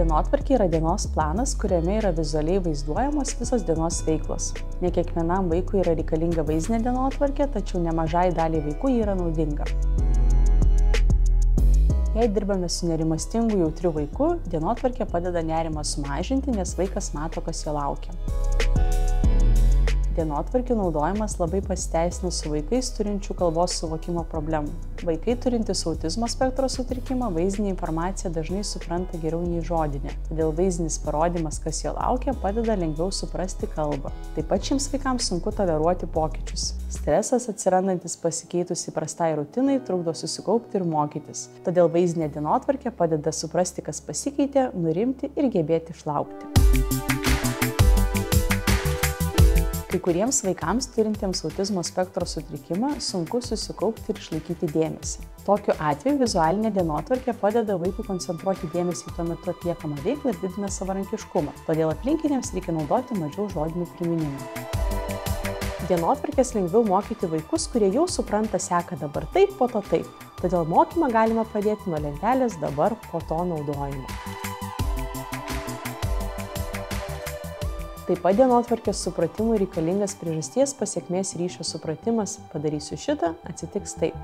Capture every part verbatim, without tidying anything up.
Dienotvarkė yra dienos planas, kuriame yra vizualiai vaizduojamos visos dienos veiklos. Ne kiekvienam vaikui yra reikalinga vaizdinė dienotvarkė, tačiau nemažai daliai vaikų ji yra naudinga. Jei dirbame su nerimastingu jautriu vaiku, dienotvarkė padeda nerimą sumažinti, nes vaikas mato, kas jo laukia. Dienotvarkių naudojimas labai pasiteisina su vaikais turinčių kalbos suvokimo problemų. Vaikai turintys autizmo spektro sutrikimą vaizdinę informaciją dažnai supranta geriau nei žodinę, todėl vaizdinis parodymas, kas jo laukia, padeda lengviau suprasti kalbą. Taip pat šiems vaikams sunku toleruoti pokyčius. Stresas atsirandantis pasikeitus įprastai rutinai trukdo susikaupti ir mokytis. Todėl vaizdinė dienotvarkė padeda suprasti, kas pasikeitė, nurimti ir gebėti išlaukti. Kai kuriems vaikams turintiems autizmo spektro sutrikimą sunku susikaupti ir išlaikyti dėmesį. Tokiu atveju vizualinė dienotvarkė padeda vaikui koncentruoti dėmesį tuo metu atliekamą veiklą ir didina savarankiškumą, todėl aplinkiniams reikia naudoti mažiau žodinių priminimų. Dienotvarkės lengviau mokyti vaikus, kurie jau supranta seką dabar taip, po to taip, todėl mokymą galima pradėti nuo lentelės dabar, po to naudojimo. Taip pat dienotvarkės supratimui reikalingas priežasties pasekmės ryšio supratimas, padarysiu šitą, atsitiks taip.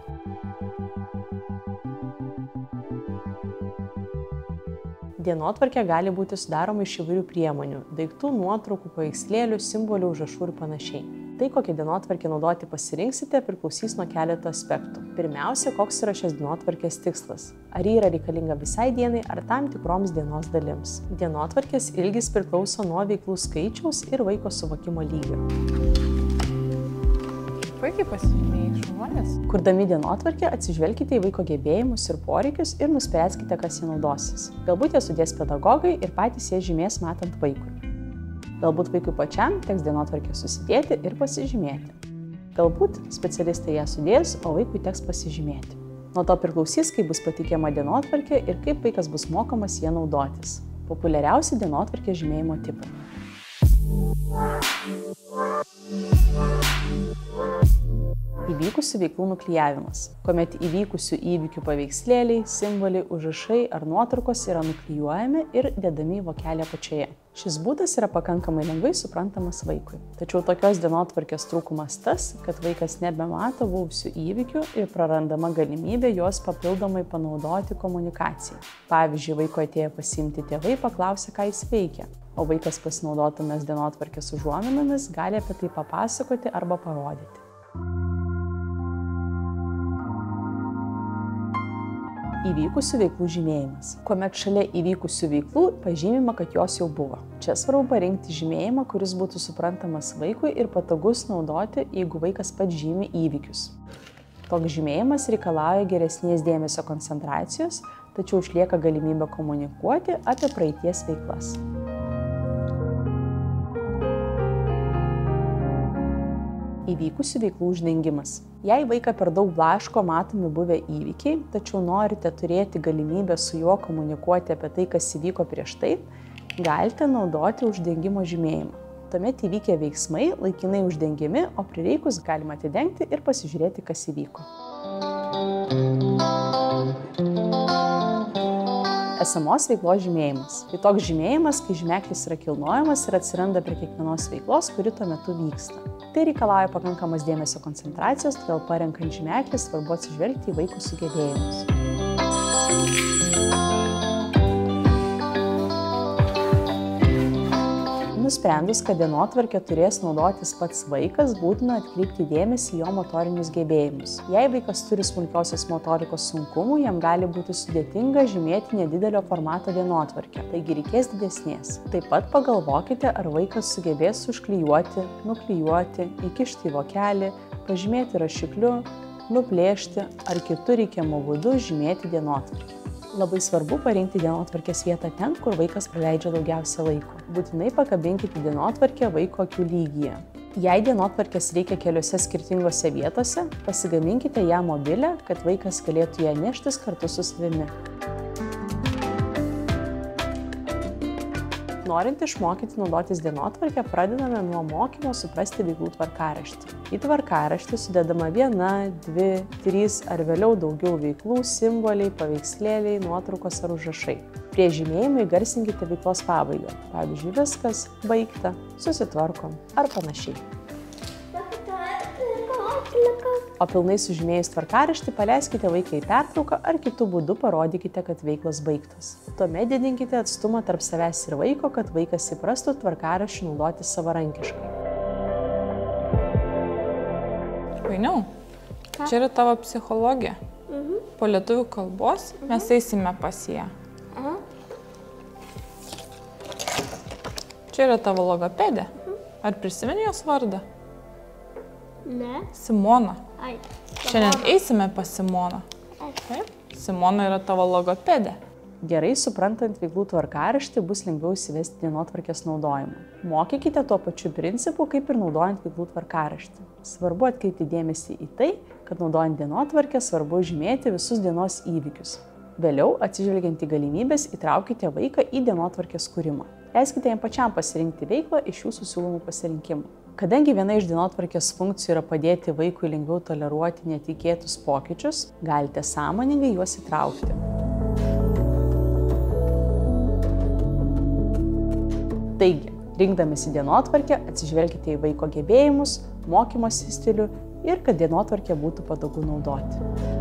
Dienotvarkė gali būti sudaroma iš įvairių priemonių – daiktų, nuotraukų, paveikslėlių, simbolių, užrašų ir panašiai. Tai, kokią dienotvarkę naudoti pasirinksite, priklausys nuo keleto aspektų. Pirmiausia, koks yra šios dienotvarkės tikslas. Ar ji yra reikalinga visai dienai ar tam tikroms dienos dalims. Dienotvarkės ilgis priklauso nuo veiklų skaičiaus ir vaiko suvokimo lygio. Puikiai pasižymėjai, šaunuolis. Kurdami dienotvarkę atsižvelkite į vaiko gebėjimus ir poreikius ir nuspręskite, kas jie naudosis. Galbūt jie sudės pedagogai ir patys jie žymės matant vaikui. Galbūt vaikui pačiam teks dienotvarkę susidėti ir pasižymėti. Galbūt specialistai ją sudės, o vaikui teks pasižymėti. Nuo to priklausys, kaip bus pateikiama dienotvarkė ir kaip vaikas bus mokomas ją naudotis. Populiariausi dienotvarkės žymėjimo tipai. Įvykusių veiklų nuklijavimas, kuomet įvykusių įvykių paveikslėliai, simboliai, užrašai ar nuotraukos yra nuklijuojami ir dedami į vokelį apačioje. Šis būdas yra pakankamai lengvai suprantamas vaikui. Tačiau tokios dienotvarkės trūkumas tas, kad vaikas nebemato buvusių įvykių ir prarandama galimybė juos papildomai panaudoti komunikacijai. Pavyzdžiui, vaiko atėję pasiimti tėvai paklausė, ką jis veikia, o vaikas pasinaudodamas dienotvarkės užuominomis gali apie tai papasakoti arba parodyti. Įvykusių veiklų žymėjimas, kuomet šalia įvykusių veiklų pažymima, kad jos jau buvo. Čia svarbu parinkti žymėjimą, kuris būtų suprantamas vaikui ir patogus naudoti, jeigu vaikas pats žymi įvykius. Toks žymėjimas reikalauja geresnės dėmesio koncentracijos, tačiau išlieka galimybė komunikuoti apie praeities veiklas. Įvykusių veiklų uždengimas. Jei vaiką per daug blaško matomi buvę įvykiai, tačiau norite turėti galimybę su juo komunikuoti apie tai, kas įvyko prieš tai, galite naudoti uždengimo žymėjimą. Tuomet įvykę veiksmai laikinai uždengiami, o prireikus galima atidengti ir pasižiūrėti, kas įvyko. Esamos veiklos žymėjimas. Tai toks žymėjimas, kai žymeklis yra kilnojamas ir atsiranda prie kiekvienos veiklos, kuri tuo metu vyksta. Tai reikalauja pakankamas dėmesio koncentracijos, todėl parenkant žymeklį svarbu atsižvelgti į vaikų sugebėjimus. Nusprendus, kad dienotvarkę turės naudotis pats vaikas, būtina atkreipti dėmesį į jo motorinius gebėjimus. Jei vaikas turi smulkiosios motorikos sunkumų, jam gali būti sudėtinga žymėti nedidelio formato dienotvarkę, taigi reikės didesnės. Taip pat pagalvokite, ar vaikas sugebės užklijuoti, nuklijuoti, įkišti į vokelį, pažymėti rašikliu, nuplėšti ar kitu reikiamu būdu žymėti dienotvarkę. Labai svarbu parinkti dienotvarkės vietą ten, kur vaikas praleidžia daugiausia laiko. Būtinai pakabinkite dienotvarkę vaiko akių lygyje. Jei dienotvarkės reikia keliose skirtingose vietose, pasigaminkite ją mobilią, kad vaikas galėtų ją neštis kartu su savimi. Norint išmokyti naudotis dienotvarkę, pradedame nuo mokymo suprasti veiklų tvarkaraštį. Į tvarkaraštį sudedama viena, dvi, trys ar vėliau daugiau veiklų, simboliai, paveikslėliai, nuotraukos ar užrašai. Prie žymėjimų įgarsinkite veiklos pabaigą. Pavyzdžiui, viskas, baigta, susitvarkom ar panašiai. O pilnai sužymėjus tvarkaraštį paleiskite vaiką į pertrauką ar kitų būdų parodykite, kad veiklos baigtos. Tuomet didinkite atstumą tarp savęs ir vaiko, kad vaikas įprastų tvarkaraštį naudoti savarankiškai. Vainiau, čia yra tavo psichologija. Mhm. Po lietuvių kalbos mes eisime pas ją. Aha. Čia yra tavo logopedė. Ar prisimeni jos vardą? Ne. Simona. Ai. Šiandien eisime pas Simoną. Taip? Simona yra tavo logopedė. Gerai suprantant veiklų tvarkaraštį bus lengviau įsivesti dienotvarkės naudojimą. Mokykite tuo pačiu principu, kaip ir naudojant veiklų tvarkaraštį. Svarbu atkreipti dėmesį į tai, kad naudojant dienotvarkę svarbu žymėti visus dienos įvykius. Vėliau, atsižvelgiant į galimybės, įtraukite vaiką į dienotvarkės kūrimą. Leiskite jam pačiam pasirinkti veiklą iš jūsų siūlomų pasirinkimų. Kadangi viena iš dienotvarkės funkcijų yra padėti vaikui lengviau toleruoti netikėtus pokyčius, galite sąmoningai juos įtraukti. Taigi, rinkdamasi dienotvarkę, atsižvelkite į vaiko gebėjimus, mokymosi stilių ir kad dienotvarkę būtų patogu naudoti.